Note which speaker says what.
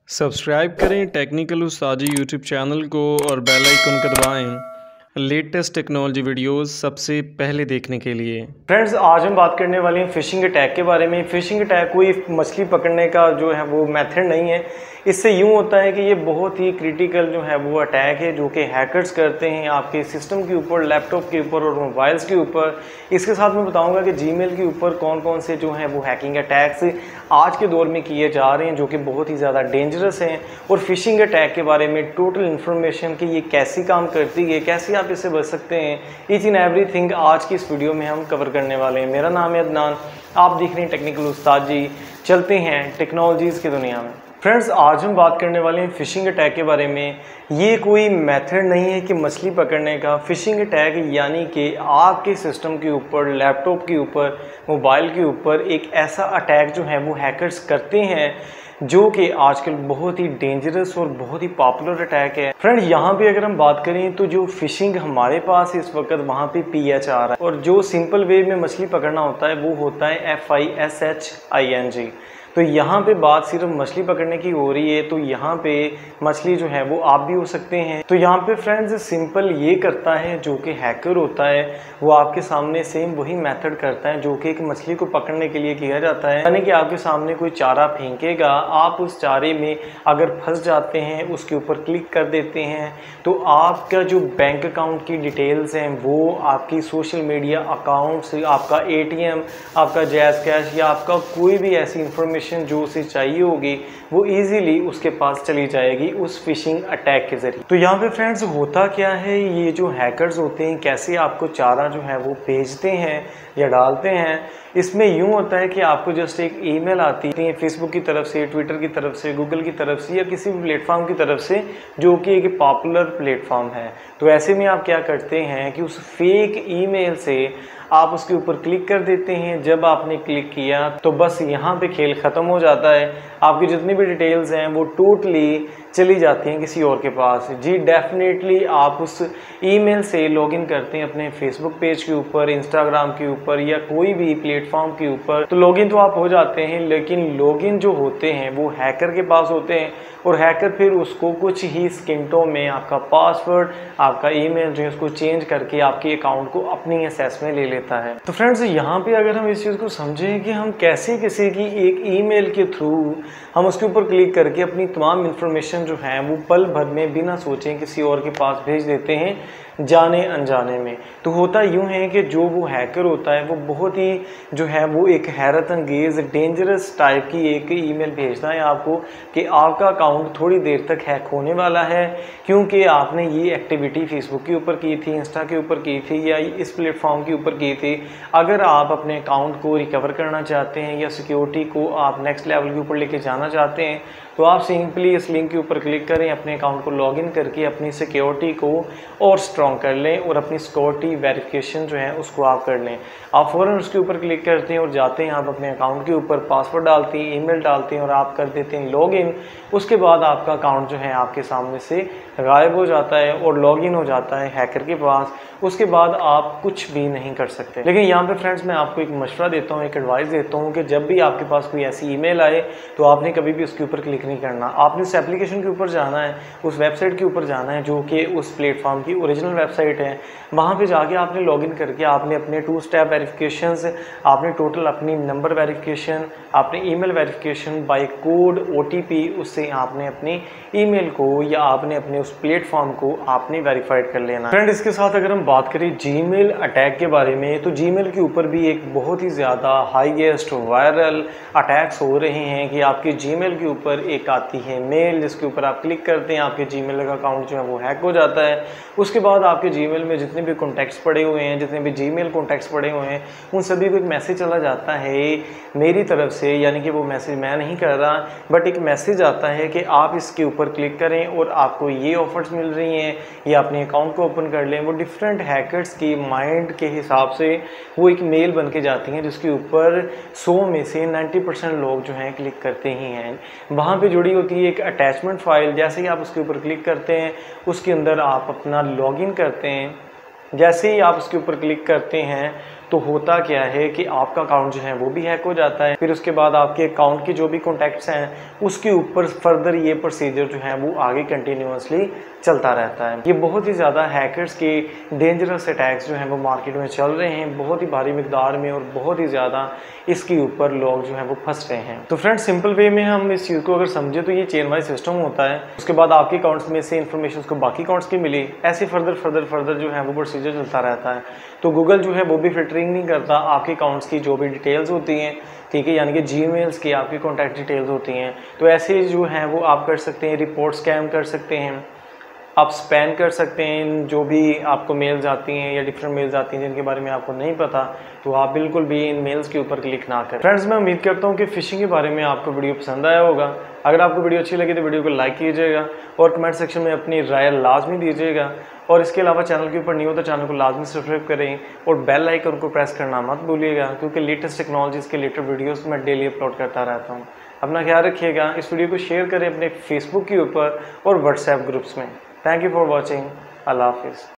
Speaker 1: Subscribe करें technical उस्तादी YouTube channel को और बेल आइकन को दबाएं लेटेस्ट टेक्नोलॉजी वीडियोस सबसे पहले देखने के लिए।
Speaker 2: फ्रेंड्स, आज हम बात करने वाले हैं फ़िशिंग अटैक के बारे में। फ़िशिंग अटैक कोई मछली पकड़ने का जो है वो मेथड नहीं है। इससे यूँ होता है कि ये बहुत ही क्रिटिकल जो है वो अटैक है जो कि हैकर्स करते हैं आपके सिस्टम के ऊपर, लैपटॉप के ऊपर और मोबाइल्स के ऊपर। इसके साथ मैं बताऊंगा कि जीमेल के ऊपर कौन कौन से जो हैं वो हैकिंग अटैक्स आज के दौर में किए जा रहे हैं जो कि बहुत ही ज़्यादा डेंजरस हैं, और फ़िशिंग अटैक के बारे में टोटल इन्फॉर्मेशन कि ये कैसी काम करती है, कैसे आप इससे बच सकते हैं, ईच एंड एवरीथिंग आज की इस वीडियो में हम कवर करने वाले हैं। मेरा नाम है अदनान, आप देख रहे हैं टेक्निकल उस्ताद जी। चलते हैं टेक्नोलॉजीज़ की दुनिया में। फ्रेंड्स, आज हम बात करने वाले हैं फ़िशिंग अटैक के बारे में। ये कोई मेथड नहीं है कि मछली पकड़ने का। फ़िशिंग अटैक यानी कि आपके सिस्टम के ऊपर, लैपटॉप के ऊपर, मोबाइल के ऊपर एक ऐसा अटैक जो है वो हैकर्स करते हैं जो कि आजकल बहुत ही डेंजरस और बहुत ही पॉपुलर अटैक है। फ्रेंड्स, यहाँ पे अगर हम बात करें तो जो फ़िशिंग हमारे पास इस वक्त वहाँ पे PH आ रहा है, और जो सिंपल वे में मछली पकड़ना होता है वो होता है FISHING। तो यहाँ पे बात सिर्फ मछली पकड़ने की हो रही है, तो यहाँ पे मछली जो है वो आप भी हो सकते हैं। तो यहाँ पे फ्रेंड्स सिंपल ये करता है जो कि हैकर होता है, वो आपके सामने सेम वही मेथड करता है जो कि एक मछली को पकड़ने के लिए किया जाता है। यानी कि आपके सामने कोई चारा फेंकेगा, आप उस चारे में अगर फंस जाते हैं, उसके ऊपर क्लिक कर देते हैं, तो आपका जो बैंक अकाउंट की डिटेल्स हैं वो आपकी सोशल मीडिया अकाउंट से, आपका ATM, आपका जैज़ कैश या आपका कोई भी ऐसी इंफॉर्मेशन जो उसे चाहिए होगी वो इजीली उसके पास चली जाएगी उस फिशिंग अटैक के जरिए। तो यहाँ पे फ्रेंड्स होता क्या है, ये जो हैकर्स होते हैं कैसे आपको चारा जो है वो भेजते हैं या डालते हैं। इसमें यूँ होता है कि आपको जस्ट एक ईमेल आती है फेसबुक की तरफ से, ट्विटर की तरफ से, गूगल की तरफ से या किसी भी प्लेटफॉर्म की तरफ से जो कि एक पॉपुलर प्लेटफॉर्म है। तो ऐसे में आप क्या करते हैं कि उस फेक ईमेल से आप उसके ऊपर क्लिक कर देते हैं। जब आपने क्लिक किया तो बस यहाँ पे खेल ख़त्म हो जाता है। आपकी जितनी भी डिटेल्स हैं वो टोटली चली जाती हैं किसी और के पास। जी डेफिनेटली आप उस ईमेल से लॉगिन करते हैं अपने फेसबुक पेज के ऊपर, इंस्टाग्राम के ऊपर या कोई भी प्लेटफॉर्म के ऊपर, तो लॉगिन तो आप हो जाते हैं, लेकिन लॉगिन जो होते हैं वो हैकर के पास होते हैं, और हैकर फिर उसको कुछ ही सेकंडों में आपका पासवर्ड, आपका ईमेल जो है उसको चेंज करके आपके अकाउंट को अपनी एक्सेस में ले लेता है। तो फ्रेंड्स, यहाँ पे अगर हम इस चीज़ को समझें कि हम कैसे किसी की एक ईमेल के थ्रू हम उसके ऊपर क्लिक करके अपनी तमाम इन्फॉर्मेशन जो है वो पल भर में बिना सोचे किसी और के पास भेज देते हैं जाने अनजाने में। तो होता यूँ है कि जो वो हैकर होता है वो बहुत ही जो है वो एक हैरत अंगेज़ डेंजरस टाइप की एक ईमेल भेजता है आपको कि आपका अकाउंट थोड़ी देर तक हैक होने वाला है, क्योंकि आपने ये एक्टिविटी फेसबुक के ऊपर की थी, इंस्टा के ऊपर की थी या इस प्लेटफॉर्म के ऊपर की थी। अगर आप अपने अकाउंट को रिकवर करना चाहते हैं या सिक्योरिटी को आप नेक्स्ट लेवल के ऊपर लेके जाना चाहते हैं, तो आप सिंपली इस लिंक के ऊपर क्लिक करें, अपने अकाउंट को लॉगिन करके अपनी सिक्योरिटी को और स्ट्रॉन्ग कर लें और अपनी सिक्योरिटी वेरिफिकेशन जो है उसको आप कर लें। आप फ़ौरन उसके ऊपर क्लिक करते हैं और जाते हैं, आप अपने अकाउंट के ऊपर पासवर्ड डालते हैं, ईमेल डालते हैं और आप कर देते हैं लॉगिन। उसके बाद आपका अकाउंट जो है आपके सामने से गायब हो जाता है और लॉगिन हो जाता है हैकर के पास। उसके बाद आप कुछ भी नहीं कर सकते। लेकिन यहाँ पे फ्रेंड्स मैं आपको एक मशवरा देता हूँ, एक एडवाइस देता हूँ कि जब भी आपके पास कोई ऐसी ईमेल आए तो आपने कभी भी उसके ऊपर क्लिक नहीं करना। आपने उस एप्लीकेशन के ऊपर जाना है, उस वेबसाइट के ऊपर जाना है जो कि उस प्लेटफॉर्म की ओरिजिनल वेबसाइट है। वहाँ पे जाके आपने लॉगिन करके आपने अपने 2 स्टेप वेरिफिकेशंस, आपने टोटल अपनी नंबर वेरिफिकेशन, आपने email verification by code, OTP, उससे आपने अपनी ईमेल को या आपने अपने उस प्लेटफॉर्म को आपने वेरीफाइड कर लेना। फ्रेंड, इसके साथ अगर हम बात करें जीमेल अटैक के बारे में, तो जीमेल के ऊपर भी एक बहुत ही ज़्यादा हाईएस्ट वायरल अटैक्स हो रहे हैं कि आपके जीमेल के ऊपर एक आती है मेल, जिसके ऊपर आप क्लिक करते हैं, आपके जीमेल का अकाउंट जो है वो हैक हो जाता है। उसके बाद आपके जीमेल में जितने भी कॉन्टैक्ट्स पड़े हुए हैं, जितने भी जीमेल कॉन्टैक्ट्स पड़े हुए हैं, उन सभी को एक मैसेज चला जाता है मेरी तरफ से, यानी कि वो मैसेज मैं नहीं कर रहा, बट एक मैसेज आता है कि आप इसके ऊपर क्लिक करें और आपको ये ऑफर्स मिल रही हैं, या अपने अकाउंट को ओपन कर लें। वो डिफरेंट हैकर्स की माइंड के हिसाब से वो एक मेल बन के जाती हैं जिसके ऊपर 100 में से 90% लोग जो हैं क्लिक करते ही हैं। वहाँ पे जुड़ी होती है एक अटैचमेंट फाइल। जैसे ही आप उसके ऊपर क्लिक करते हैं, उसके अंदर आप अपना लॉगिन करते हैं। जैसे ही आप उसके ऊपर क्लिक करते हैं तो होता क्या है कि आपका अकाउंट जो है वो भी हैक हो जाता है। फिर उसके बाद आपके अकाउंट की जो भी कॉन्टैक्ट्स हैं उसके ऊपर फर्दर ये प्रोसीजर जो है वो आगे कंटिन्यूसली चलता रहता है। ये बहुत ही ज़्यादा हैकर्स के डेंजरस अटैक्स जो हैं वो मार्केट में चल रहे हैं, बहुत ही भारी मिकदार में, और बहुत ही ज़्यादा इसके ऊपर लोग जो हैं वो फंस रहे हैं। तो फ्रेंड्स, सिंपल वे में हम इस चीज़ को अगर समझे तो ये चेन वाइज सिस्टम होता है। उसके बाद आपके अकाउंट्स में से इन्फॉर्मेशन को बाकी अकाउंट्स की मिली, ऐसे फर्दर जो है वो प्रोसीजर चलता रहता है। तो गूगल जो है वो भी फिल्टरिंग नहीं करता आपके अकाउंट्स की जो भी डिटेल्स होती हैं, ठीक है, यानी कि जीमेल्स की आपकी कॉन्टैक्ट डिटेल्स होती हैं, तो ऐसे जो हैं वो आप कर सकते हैं। रिपोर्ट स्कैम कर सकते हैं, आप स्पैम कर सकते हैं, जो भी आपको मेल्स आती हैं या डिफरेंट मेल्स आती हैं जिनके बारे में आपको नहीं पता, तो आप बिल्कुल भी इन मेल्स के ऊपर क्लिक ना करें। फ्रेंड्स, मैं उम्मीद करता हूँ कि फ़िशिंग के बारे में आपको वीडियो पसंद आया होगा। अगर आपको वीडियो अच्छी लगी तो वीडियो को लाइक कीजिएगा और कमेंट सेक्शन में अपनी राय लाजमी दीजिएगा। और इसके अलावा चैनल के ऊपर नहीं हो तो चैनल को लाजमी सब्सक्राइब करें और बेल आइकन को प्रेस करना मत भूलिएगा, क्योंकि लेटेस्ट टेक्नोलॉजीज़ के रिलेटेड वीडियोस मैं डेली अपलोड करता रहता हूँ। अपना ख्याल रखिएगा। इस वीडियो को शेयर करें अपने फेसबुक के ऊपर और व्हाट्सएप ग्रुप्स में। Thank you for watching. अल्लाह हाफिज़।